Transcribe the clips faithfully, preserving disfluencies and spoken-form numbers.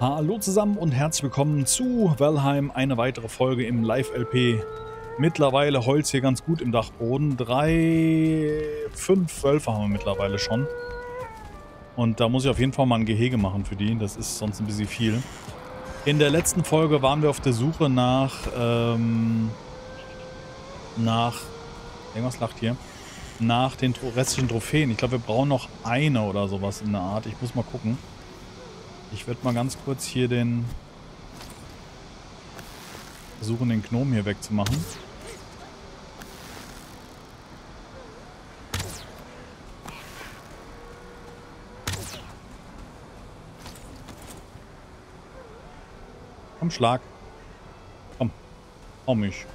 Hallo zusammen und herzlich willkommen zu Valheim, eine weitere Folge im Live-L P. Mittlerweile Holz hier ganz gut im Dachboden. Drei, fünf Wölfe haben wir mittlerweile schon. Und da muss ich auf jeden Fall mal ein Gehege machen für die, das ist sonst ein bisschen viel. In der letzten Folge waren wir auf der Suche nach, ähm, nach, irgendwas lacht hier, nach den restlichen Trophäen. Ich glaube, wir brauchen noch eine oder sowas in der Art. Ich muss mal gucken. Ich werde mal ganz kurz hier den... versuchen, den Gnom hier wegzumachen. Komm, Schlag. Komm. Hau mich.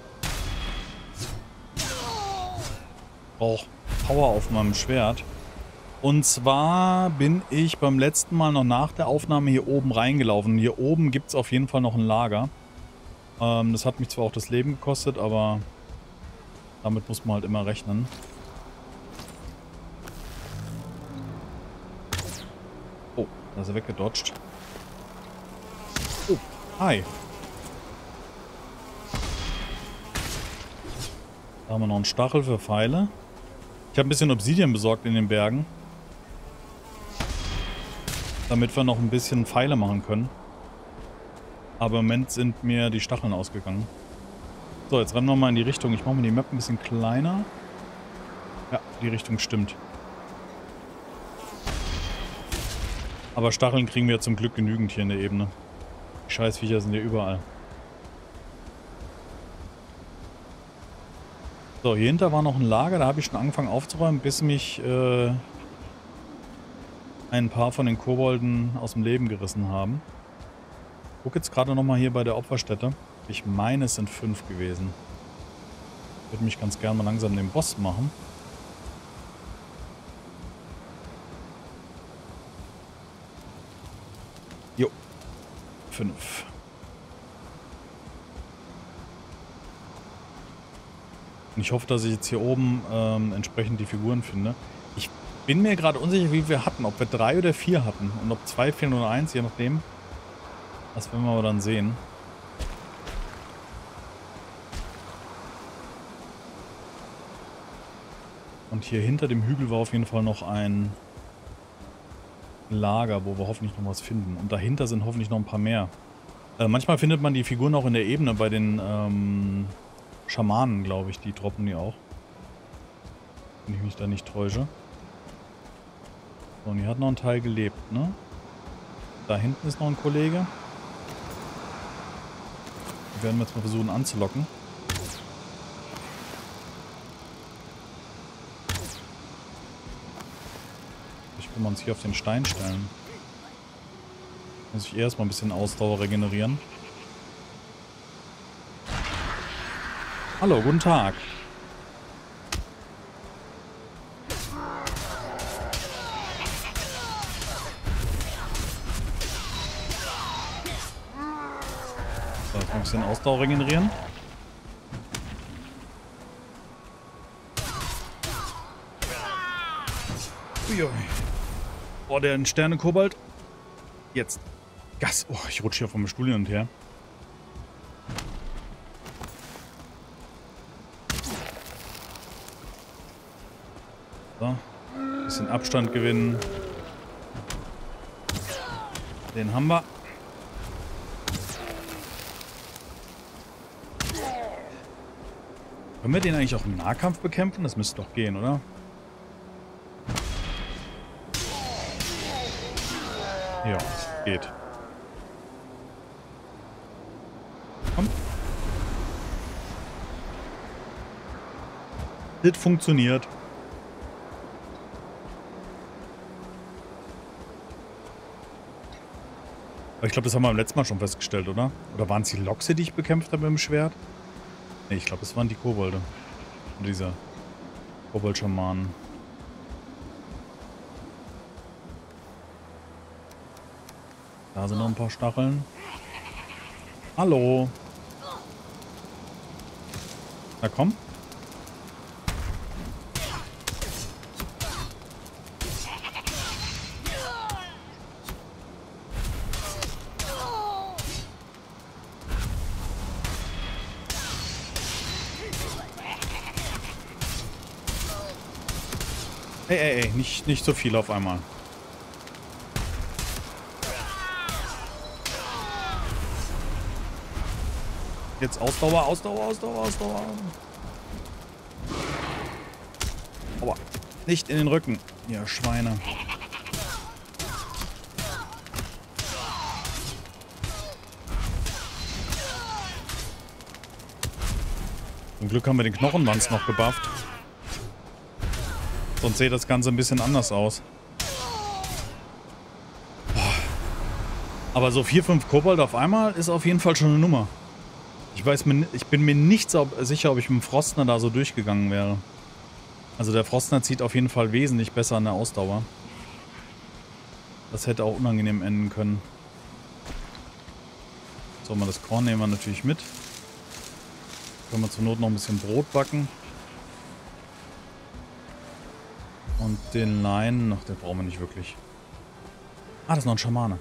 Brauch Power auf meinem Schwert. Und zwar bin ich beim letzten Mal noch nach der Aufnahme hier oben reingelaufen. Hier oben gibt es auf jeden Fall noch ein Lager. Ähm, das hat mich zwar auch das Leben gekostet, aber damit muss man halt immer rechnen. Oh, da ist er weggedodged. Oh, hi. Da haben wir noch einen Stachel für Pfeile. Ich habe ein bisschen Obsidian besorgt in den Bergen. Damit wir noch ein bisschen Pfeile machen können. Aber im Moment sind mir die Stacheln ausgegangen. So, jetzt rennen wir mal in die Richtung. Ich mache mal die Map ein bisschen kleiner. Ja, die Richtung stimmt. Aber Stacheln kriegen wir zum Glück genügend hier in der Ebene. Die Scheißviecher sind ja überall. So, hier hinter war noch ein Lager. Da habe ich schon angefangen aufzuräumen, bis mich äh, ein paar von den Kobolden aus dem Leben gerissen haben. Ich gucke jetzt gerade nochmal hier bei der Opferstätte. Ich meine, es sind fünf gewesen. Ich würde mich ganz gerne mal langsam den Boss machen. Jo. Fünf. Und ich hoffe, dass ich jetzt hier oben ähm, entsprechend die Figuren finde. Ich bin mir gerade unsicher, wie wir hatten. Ob wir drei oder vier hatten. Und ob zwei fehlen oder eins, je nachdem. Das werden wir aber dann sehen. Und hier hinter dem Hügel war auf jeden Fall noch ein Lager, wo wir hoffentlich noch was finden. Und dahinter sind hoffentlich noch ein paar mehr. Äh, manchmal findet man die Figuren auch in der Ebene bei den ähm, Schamanen, glaube ich. Die droppen die auch. Wenn ich mich da nicht täusche. So, und hier hat noch ein Teil gelebt, ne? Da hinten ist noch ein Kollege. Die werden wir jetzt mal versuchen anzulocken. Ich kann uns hier auf den Stein stellen. Muss ich erstmal ein bisschen Ausdauer regenerieren. Hallo, guten Tag. So, jetzt mal ein bisschen Ausdauer regenerieren. Uiui. Boah, der Sterne-Kobold. Jetzt. Gas. Oh, ich rutsche hier vom Stuhl hin und her. So. Ein bisschen Abstand gewinnen. Den haben wir. Können wir den eigentlich auch im Nahkampf bekämpfen? Das müsste doch gehen, oder? Ja, geht. Komm. Das funktioniert. Aber ich glaube, das haben wir beim letzten Mal schon festgestellt, oder? Oder waren es die Loxe, die ich bekämpft habe mit dem Schwert? Ne, ich glaube, es waren die Kobolde. Und dieser Kobold-Schamanen. Da sind noch ein paar Stacheln. Hallo. Na komm. Ey, ey, ey, nicht, nicht so viel auf einmal. Jetzt Ausdauer, Ausdauer, Ausdauer, Ausdauer. Aber nicht in den Rücken. Ja, Schweine. Zum Glück haben wir den Knochenwanz noch gebufft. Sonst sieht das Ganze ein bisschen anders aus. Aber so vier, fünf Kobold auf einmal ist auf jeden Fall schon eine Nummer. Ich weiß mir, ich bin mir nicht so sicher, ob ich mit dem Frostner da so durchgegangen wäre. Also der Frostner zieht auf jeden Fall wesentlich besser an der Ausdauer. Das hätte auch unangenehm enden können. So, mal das Korn nehmen wir natürlich mit. Können wir zur Not noch ein bisschen Brot backen. Und den Lein, ach, den brauchen wir nicht wirklich. Ah, das ist noch ein Schamane.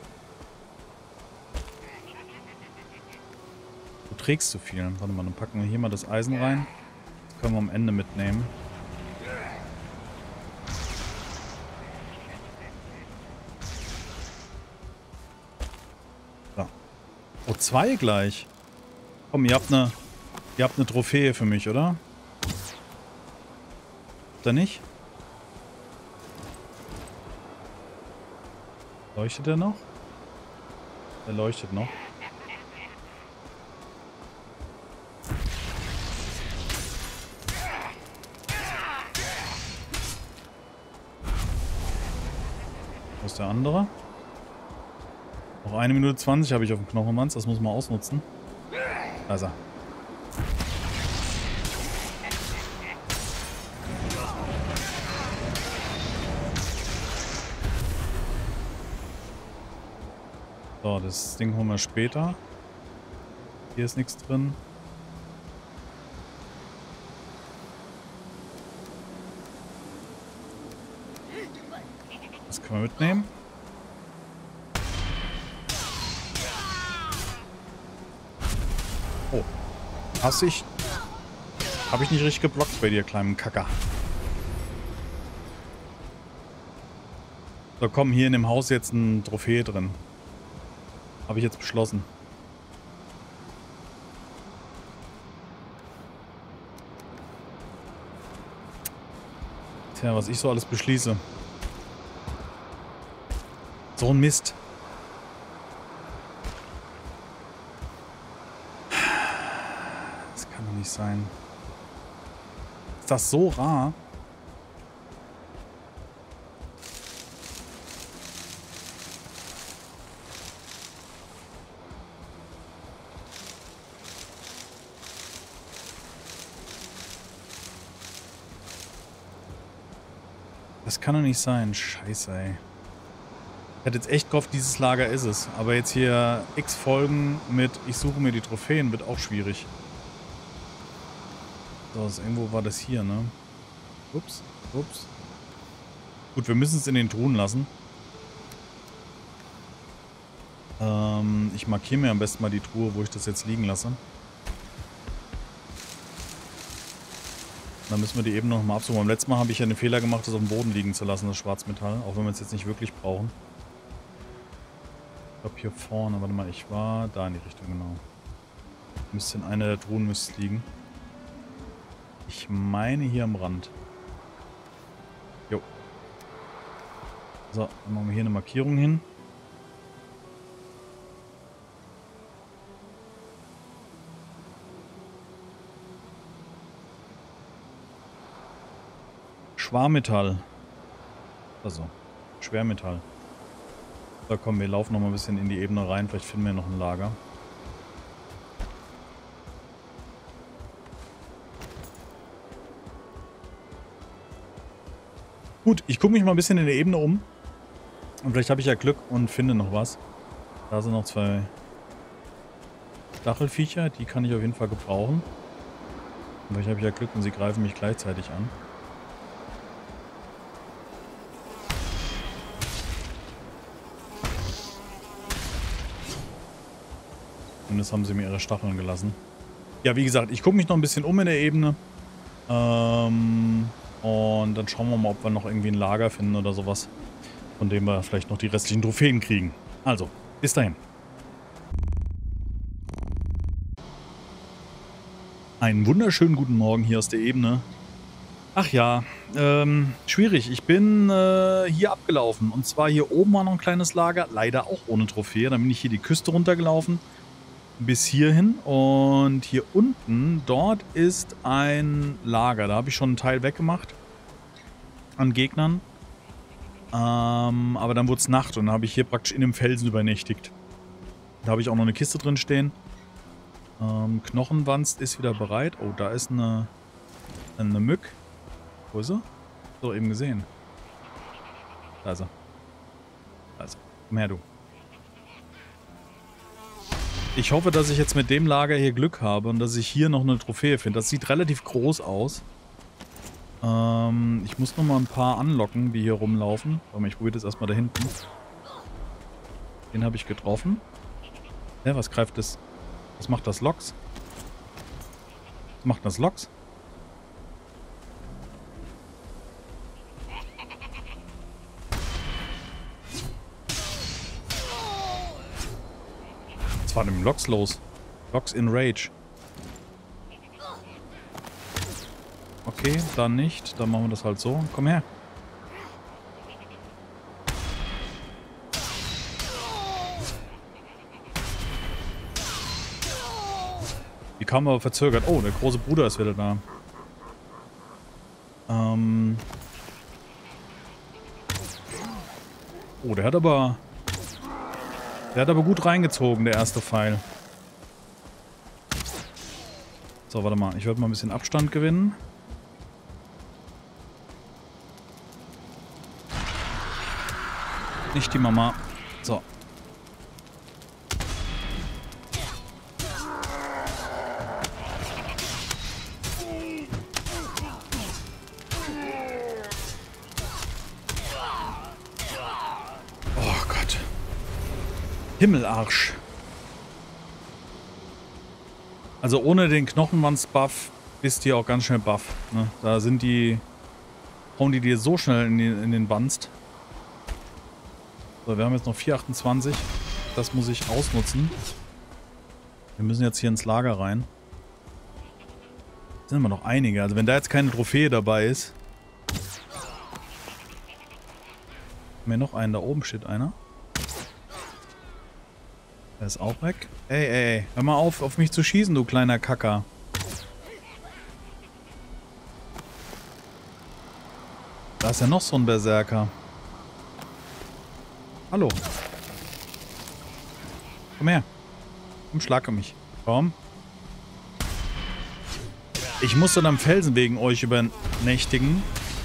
Du trägst zu viel. Warte mal, dann packen wir hier mal das Eisen rein. Das können wir am Ende mitnehmen. So. Oh, zwei gleich. Komm, ihr habt eine, ihr habt eine Trophäe für mich, oder? Oder nicht? Leuchtet er noch? Er leuchtet noch. Wo ist der andere? Noch eine Minute zwanzig habe ich auf dem Knochenwanz. Das muss man ausnutzen. Da ist er. So, das Ding holen wir später. Hier ist nichts drin. Das können wir mitnehmen. Oh. Hast ich... Habe ich nicht richtig geblockt bei dir, kleinen Kacker. So, komm, hier in dem Haus jetzt ein Trophäe drin. Habe ich jetzt beschlossen. Tja, was ich so alles beschließe. So ein Mist. Das kann doch nicht sein. Ist das so rar? Das kann doch nicht sein. Scheiße, ey. Ich hätte jetzt echt gehofft, dieses Lager ist es. Aber jetzt hier x Folgen mit ich suche mir die Trophäen wird auch schwierig. So, das, irgendwo war das hier, ne? Ups, ups. Gut, wir müssen es in den Truhen lassen. Ähm, ich markiere mir am besten mal die Truhe, wo ich das jetzt liegen lasse. Dann müssen wir die eben noch mal absuchen. Beim letzten Mal habe ich ja den Fehler gemacht, das auf dem Boden liegen zu lassen, das Schwarzmetall. Auch wenn wir es jetzt nicht wirklich brauchen. Ich glaube hier vorne, warte mal, ich war da in die Richtung, genau. Müsste in einer der Truhen müsste es liegen. Ich meine hier am Rand. Jo. So, dann machen wir hier eine Markierung hin. Schwarmetall. Also, Schwermetall. Da kommen wir laufen noch mal ein bisschen in die Ebene rein. Vielleicht finden wir noch ein Lager. Gut, ich gucke mich mal ein bisschen in der Ebene um. Und vielleicht habe ich ja Glück und finde noch was. Da sind noch zwei Stachelviecher. Die kann ich auf jeden Fall gebrauchen. Und vielleicht habe ich ja Glück und sie greifen mich gleichzeitig an. Und das haben sie mir ihre Stacheln gelassen. Ja, wie gesagt, ich gucke mich noch ein bisschen um in der Ebene. Ähm, Und dann schauen wir mal, ob wir noch irgendwie ein Lager finden oder sowas, von dem wir vielleicht noch die restlichen Trophäen kriegen. Also, bis dahin. Einen wunderschönen guten Morgen hier aus der Ebene. Ach ja, ähm, schwierig. Ich bin äh, hier abgelaufen. Und zwar hier oben war noch ein kleines Lager. Leider auch ohne Trophäe. Dann bin ich hier die Küste runtergelaufen. Bis hierhin. Und hier unten, dort ist ein Lager. Da habe ich schon einen Teil weggemacht. An Gegnern. Ähm, aber dann wurde es Nacht. Und dann habe ich hier praktisch in dem Felsen übernächtigt. Da habe ich auch noch eine Kiste drin stehen. Ähm, Knochenwanst ist wieder bereit. Oh, da ist eine, eine Mück. Wo ist er? So, eben gesehen. Da ist er. Da ist er. Komm her, du. Ich hoffe, dass ich jetzt mit dem Lager hier Glück habe und dass ich hier noch eine Trophäe finde. Das sieht relativ groß aus. Ähm, ich muss noch mal ein paar anlocken, die hier rumlaufen. Warte mal, ich probiere das erstmal da hinten. Den habe ich getroffen. Ja, was greift das? Was macht das Loks? Was macht das Loks? Was war denn mit Loks los? Loks in Rage. Okay, dann nicht. Dann machen wir das halt so. Komm her. Die kam aber verzögert. Oh, der große Bruder ist wieder da. Ähm. Oh, der hat aber... Der hat aber gut reingezogen, der erste Pfeil. So, warte mal. Ich werde mal ein bisschen Abstand gewinnen. Nicht die Mama. So. Oh Gott. Himmelarsch. Also ohne den Knochenwands-Buff bist du hier auch ganz schnell buff. Ne? Da sind die... hauen die dir so schnell in, die, in den Wanst. So, wir haben jetzt noch vier achtundzwanzig. Das muss ich ausnutzen. Wir müssen jetzt hier ins Lager rein. Da sind immer noch einige. Also wenn da jetzt keine Trophäe dabei ist. Haben wir noch einen? Da oben steht einer. Der ist auch weg. Ey, ey, ey. Hör mal auf, auf mich zu schießen, du kleiner Kacker. Da ist ja noch so ein Berserker. Hallo. Komm her. Komm, schlage mich. Komm. Ich muss dann am Felsen wegen euch übernächtigen.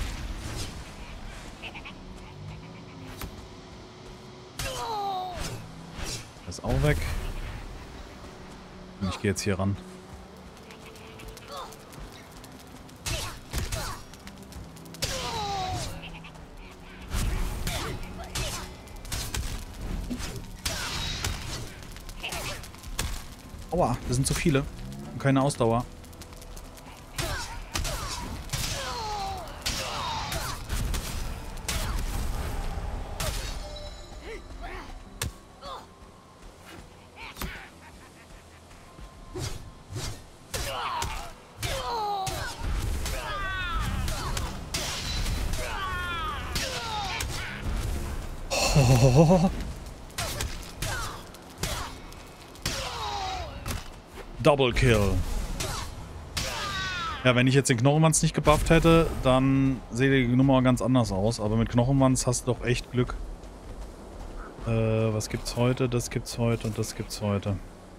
Das ist auch weg. Und ich gehe jetzt hier ran. Aua, das sind zu viele. Und keine Ausdauer. Oh. Double Kill. Ja, wenn ich jetzt den Knochenwanz nicht gebufft hätte, dann sähe die Nummer ganz anders aus. Aber mit Knochenwanz hast du doch echt Glück. Äh, was gibt's heute? Das gibt's heute und das gibt's heute.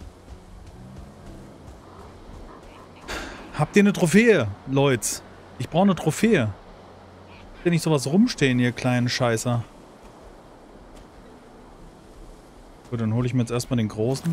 Habt ihr eine Trophäe, Leute? Ich brauche eine Trophäe. Habt ihr nicht sowas rumstehen, ihr kleinen Scheißer? Gut, dann hole ich mir jetzt erstmal den großen.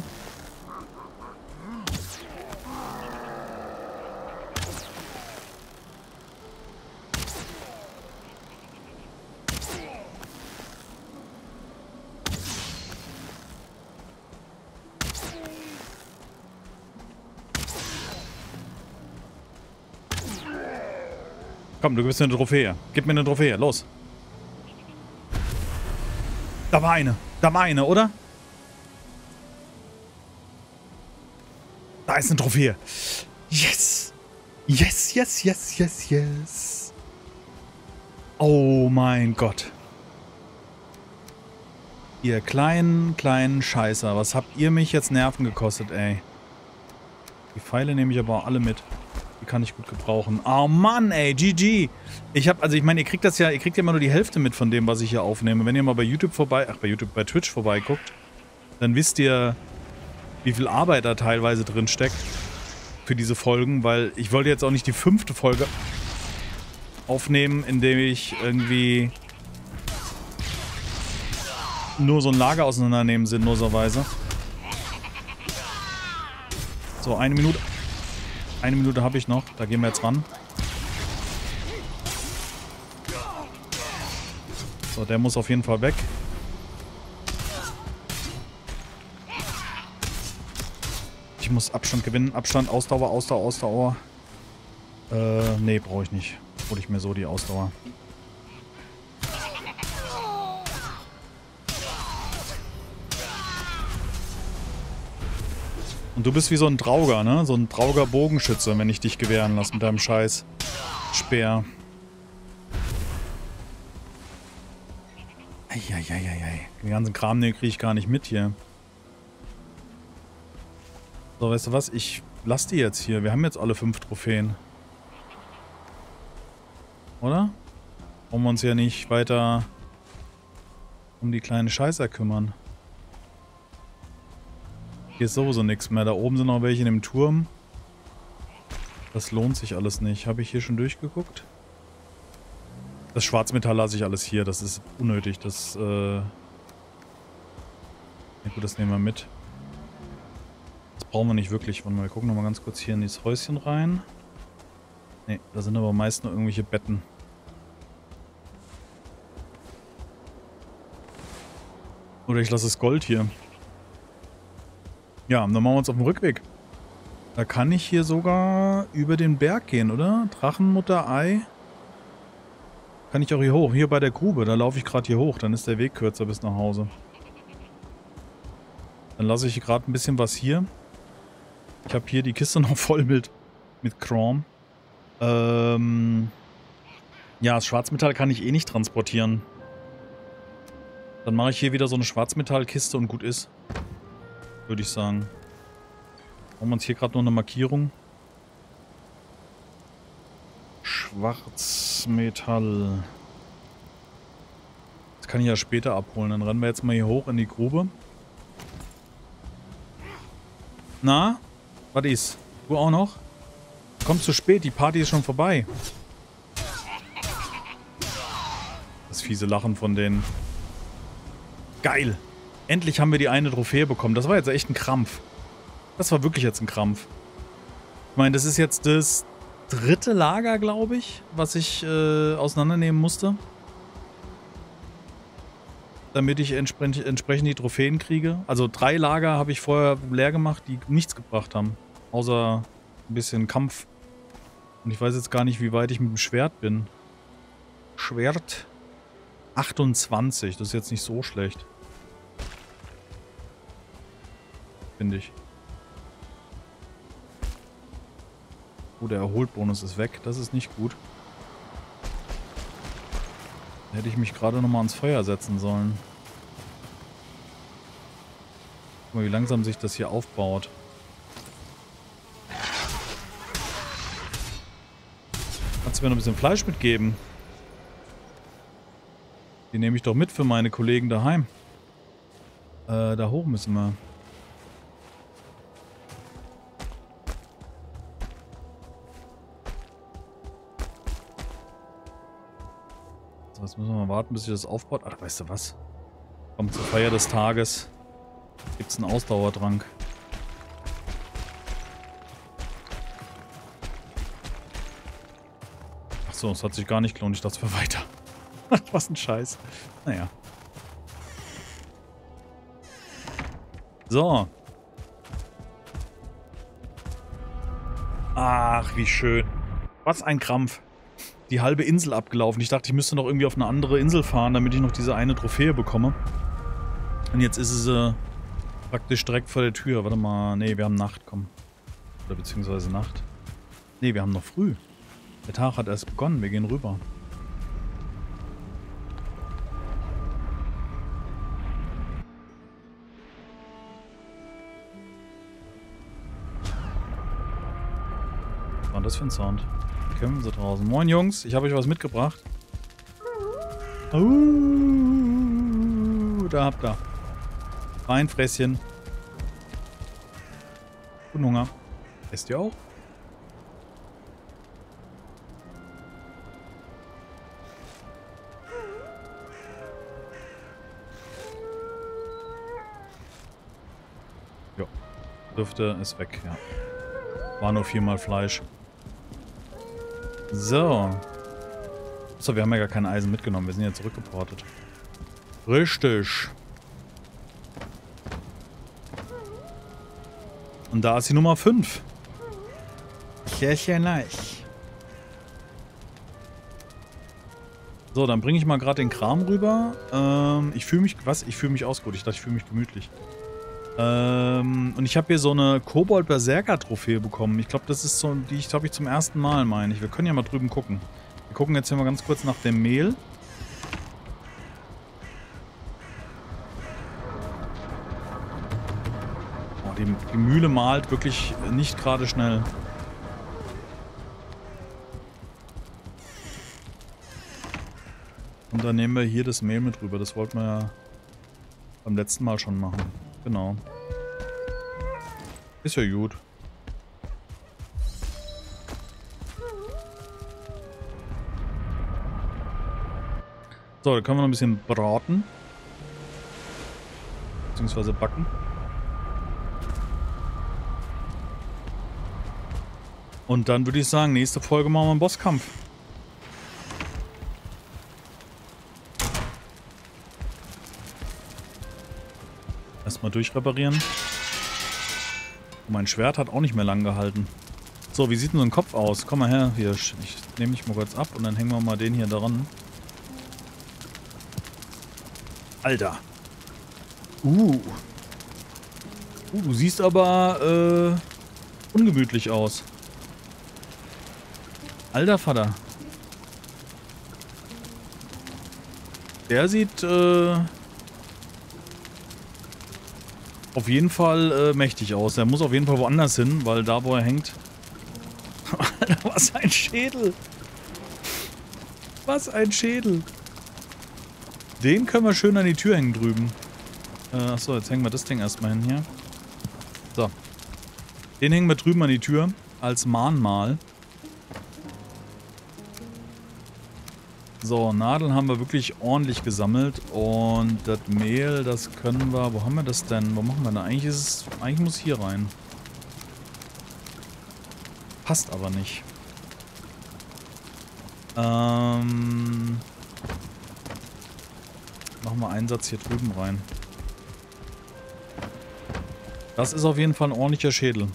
Komm, du gibst mir eine Trophäe. Gib mir eine Trophäe, los. Da war eine. Da war eine, oder? Da ist eine Trophäe. Yes. Yes, yes, yes, yes, yes. Oh mein Gott. Ihr kleinen, kleinen Scheißer. Was habt ihr mich jetzt Nerven gekostet, ey? Die Pfeile nehme ich aber auch alle mit. Die kann ich gut gebrauchen. Oh Mann, ey, G G. Ich hab, also ich meine, ihr kriegt das ja, ihr kriegt ja immer nur die Hälfte mit von dem, was ich hier aufnehme. Wenn ihr mal bei YouTube vorbei, ach bei YouTube, bei Twitch vorbeiguckt, dann wisst ihr, wie viel Arbeit da teilweise drin steckt für diese Folgen, weil ich wollte jetzt auch nicht die fünfte Folge aufnehmen, in der ich irgendwie nur so ein Lager auseinandernehmen sinnloserweise. So, eine Minute. Eine Minute habe ich noch. Da gehen wir jetzt ran. So, der muss auf jeden Fall weg. Ich muss Abstand gewinnen. Abstand, Ausdauer, Ausdauer, Ausdauer. Äh, nee, brauche ich nicht. Hole ich mir so die Ausdauer. Und du bist wie so ein Drauger, ne? So ein Drauger Bogenschütze, wenn ich dich gewähren lasse mit deinem scheiß Speer. Eieieiei. Den ganzen Kram, den kriege ich gar nicht mit hier. So, weißt du was? Ich lasse die jetzt hier. Wir haben jetzt alle fünf Trophäen. Oder? Wollen wir uns ja nicht weiter um die kleinen Scheißer kümmern. Hier ist sowieso nichts mehr. Da oben sind noch welche in dem Turm. Das lohnt sich alles nicht. Habe ich hier schon durchgeguckt? Das Schwarzmetall lasse ich alles hier. Das ist unnötig. Das, äh... ja gut, das nehmen wir mit. Das brauchen wir nicht wirklich. Warte mal, wir gucken nochmal ganz kurz hier in dieses Häuschen rein. Ne, da sind aber meist nur irgendwelche Betten. Oder ich lasse es Gold hier. Ja, dann machen wir uns auf den Rückweg. Da kann ich hier sogar über den Berg gehen, oder? Drachenmutter Ei. Kann ich auch hier hoch. Hier bei der Grube. Da laufe ich gerade hier hoch. Dann ist der Weg kürzer bis nach Hause. Dann lasse ich gerade ein bisschen was hier. Ich habe hier die Kiste noch voll mit, mit Chrom. Ähm... Ja, das Schwarzmetall kann ich eh nicht transportieren. Dann mache ich hier wieder so eine Schwarzmetallkiste und gut ist. Würde ich sagen. Haben wir uns hier gerade noch eine Markierung. Schwarzmetall. Das kann ich ja später abholen. Dann rennen wir jetzt mal hier hoch in die Grube. Na? Was ist? Du auch noch? Komm zu spät, die Party ist schon vorbei. Das fiese Lachen von denen. Geil! Endlich haben wir die eine Trophäe bekommen. Das war jetzt echt ein Krampf. Das war wirklich jetzt ein Krampf. Ich meine, das ist jetzt das dritte Lager, glaube ich, was ich äh, auseinandernehmen musste. Damit ich entsprechend, entsprechend die Trophäen kriege. Also drei Lager habe ich vorher leer gemacht, die nichts gebracht haben. Außer ein bisschen Kampf. Und ich weiß jetzt gar nicht, wie weit ich mit dem Schwert bin. Schwert achtundzwanzig. Das ist jetzt nicht so schlecht. Finde ich. Oh, der Erholbonus ist weg. Das ist nicht gut. Da hätte ich mich gerade nochmal ans Feuer setzen sollen. Guck mal, wie langsam sich das hier aufbaut. Kannst du mir noch ein bisschen Fleisch mitgeben? Die nehme ich doch mit für meine Kollegen daheim. Äh, da hoch müssen wir. Jetzt müssen wir mal warten, bis sich das aufbaut. Ach, weißt du was? Komm, zur Feier des Tages gibt's einen Ausdauertrank. Achso, es hat sich gar nicht gelohnt. Ich dachte, es wäre weiter. Was ein Scheiß. Naja. So. Ach, wie schön. Was ein Krampf. die halbe Insel abgelaufen. Ich dachte, ich müsste noch irgendwie auf eine andere Insel fahren, damit ich noch diese eine Trophäe bekomme. Und jetzt ist es äh, praktisch direkt vor der Tür. Warte mal, nee, wir haben Nacht, komm. Oder beziehungsweise Nacht. Nee, wir haben noch früh. Der Tag hat erst begonnen, wir gehen rüber. Was war das für ein Sound? Kämpfen sie draußen. Moin Jungs, ich habe euch was mitgebracht. Uh, da habt ihr. Ein Fresschen. Guten Hunger. Esst ihr auch? Jo. Dürfte ist weg, ja. War nur viermal Fleisch. So. Achso, wir haben ja gar kein Eisen mitgenommen. Wir sind ja zurückgeportet. Richtig. Und da ist die Nummer fünf. Sehr, sehr nice. So, dann bringe ich mal gerade den Kram rüber. Ähm, ich fühle mich... Was? Ich fühle mich ausgeruht. Ich dachte, ich fühle mich gemütlich. Ähm, und ich habe hier so eine Kobold-Berserker-Trophäe bekommen. Ich glaube, das ist so... Die ich, glaube ich, zum ersten Mal meine ich. Wir können ja mal drüben gucken. Wir gucken jetzt hier mal ganz kurz nach dem Mehl. Oh, die, die Mühle malt wirklich nicht gerade schnell. Und dann nehmen wir hier das Mehl mit rüber. Das wollten wir ja beim letzten Mal schon machen. Genau. Ist ja gut. So, da können wir noch ein bisschen braten. Beziehungsweise backen. Und dann würde ich sagen, nächste Folge machen wir einen Bosskampf. Erstmal durchreparieren. Mein Schwert hat auch nicht mehr lang gehalten. So, wie sieht denn so ein Kopf aus? Komm mal her. Hier, ich nehme dich mal kurz ab und dann hängen wir mal den hier dran. Alter. Uh. Uh, du siehst aber äh, ungemütlich aus. Alter Vater. Der sieht äh, auf jeden Fall äh, mächtig aus. Der muss auf jeden Fall woanders hin, weil da, wo er hängt... Alter, was ein Schädel. Was ein Schädel. Den können wir schön an die Tür hängen drüben. Äh, achso, jetzt hängen wir das Ding erstmal hin hier. So. Den hängen wir drüben an die Tür. Als Mahnmal. So, Nadeln haben wir wirklich ordentlich gesammelt. Und das Mehl, das können wir... Wo haben wir das denn? Wo machen wir da? Eigentlich ist es... Eigentlich muss es hier rein. Passt aber nicht. Ähm... Machen wir einen Satz hier drüben rein. Das ist auf jeden Fall ein ordentlicher Schädel.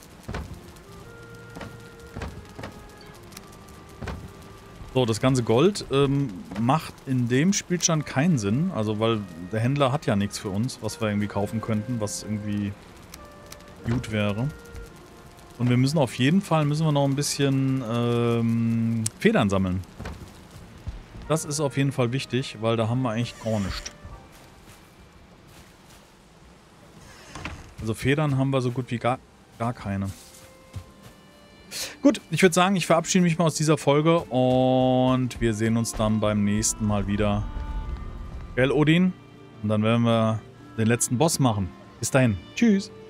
So, das ganze Gold ähm, macht in dem Spielstand keinen Sinn. Also, weil der Händler hat ja nichts für uns, was wir irgendwie kaufen könnten, was irgendwie gut wäre. Und wir müssen auf jeden Fall, müssen wir noch ein bisschen ähm, Federn sammeln. Das ist auf jeden Fall wichtig, weil da haben wir eigentlich gar nichts. Also Federn haben wir so gut wie gar, gar keine. Gut, ich würde sagen, ich verabschiede mich mal aus dieser Folge und wir sehen uns dann beim nächsten Mal wieder. Gell, Odin? Und dann werden wir den letzten Boss machen. Bis dahin. Tschüss.